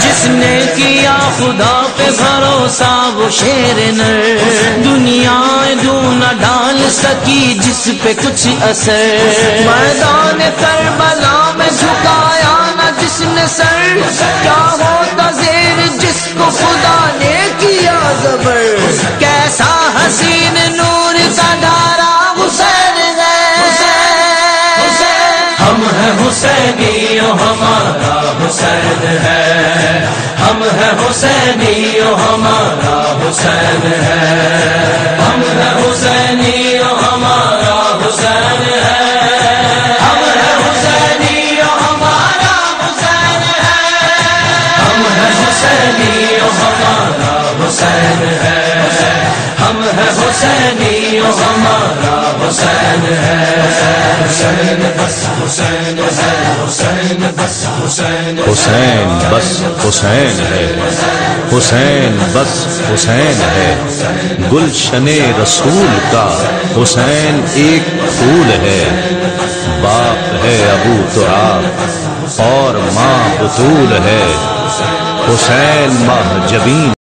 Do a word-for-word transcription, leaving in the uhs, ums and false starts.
جس نے کیا خدا پہ بھروسہ وہ شیر نر، دنیا دوں نہ ڈال سکی جس پہ کچھ اثر، میدان کربلا میں جھکایا نہ جس نے سر، کیا ہوتا زیر جس کو خدا نے کیا زبر، کیسا حسین نور کا دھارا حسین ہے، ہم ہیں حسینی ہمارا حسین ہے، ہم ہیں حسینی ہمارا حسین ہے، ہم ہیں حسینی ہمارا حسین ہے، ہم ہیں حسینی ہمارا حسین ہے، ہم ہیں حسینی ہمارا حسین ہے، ہم ہیں حسینی ہمارا حسین ہے، حسین بس حسین ہے، حسین بس حسین حسین بس حسین ہے، حسین بس حسین ہے، گلشن رسول کا حسین ایک پھول ہے، باپ ہے ابو تراب اور ماں بطول ہے، حسین ماہ جبین